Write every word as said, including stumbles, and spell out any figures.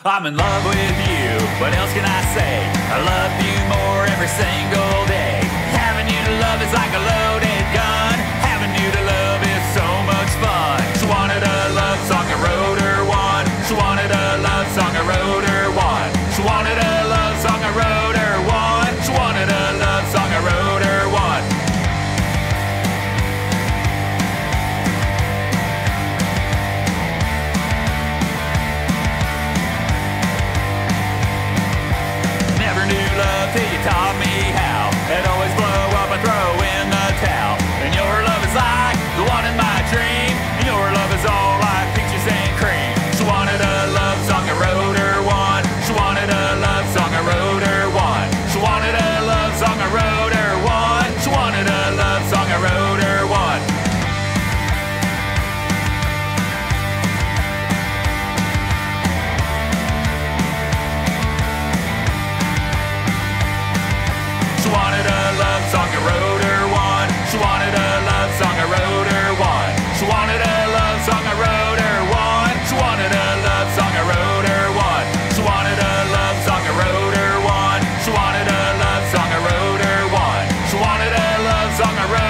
I'm in love with you, what else can I say? I love you more every single day. Having you to love is like a loaded gun. Having you to love is so much fun. She wanted a love song, I wrote her one. She wanted a love song, I wrote her one. She wanted a love song, I wrote her one. She wanted a love song, I wrote her one. Never knew love till you taught me how. It always blow up and throw in the towel. And your love is like the one in my dream. And your love is all like peaches and cream. She wanted a love song, I wrote her one. She wanted a love song, I wrote her one. She wanted a love song, I wrote her one. She wanted a love song, I wrote her one. She wanted a love song, I wrote her one. She wanted a love song, I wrote her one. She wanted a love song, I wrote her one. She wanted a love song, I wrote her one. She wanted a love song, I wrote her one. She wanted a love song, I wrote her one. She wanted a love song, I wrote